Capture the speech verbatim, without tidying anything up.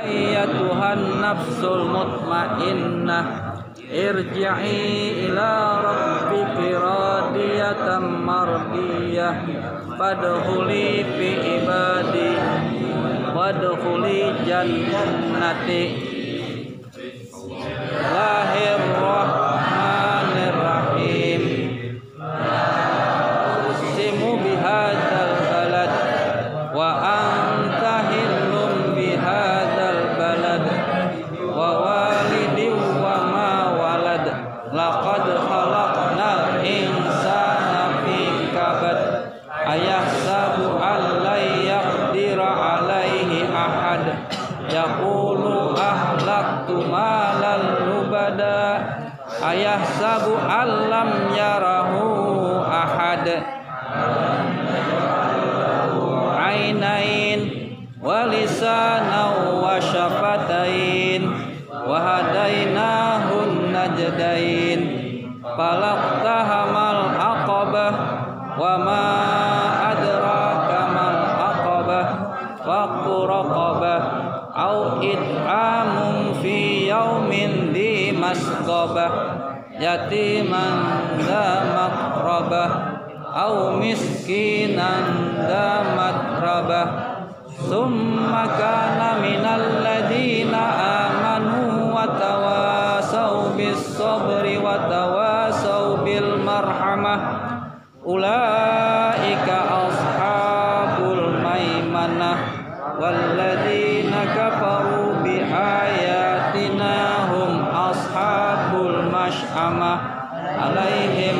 Ayyatuhan nafsul mutmainnah irji'i ila rabbiki radiyatan mardiyah fadkhuli fi ibadi wadkhuli jannati. Bismillahirrahmanirrahim. Simu bihadzal balad wa anta hillum bihadzal balad wa walidin wa ma walad laqad khalaqnal insana fi kabad ayahsabu an la yaqdira alaihi ahad yaqulu ahlaktu malal lubada ayahsabu an lam yarahu ahad ainain wa lisanan wa syafatain wa hadainahun najdain falaqtahamal aqabah wa ma adraka mal aqabah faqu raqabah au it'amun fi yaumin di masqabah yatiman dha maqrabah au miskinan dha matrabah summa kana minal ladina amanu wa tawasau bis sabri wa tawasau bil marhamah ulaika ashabul maimanah walladzina kafaru bi ayatina hum ashabul masy'amah alaihim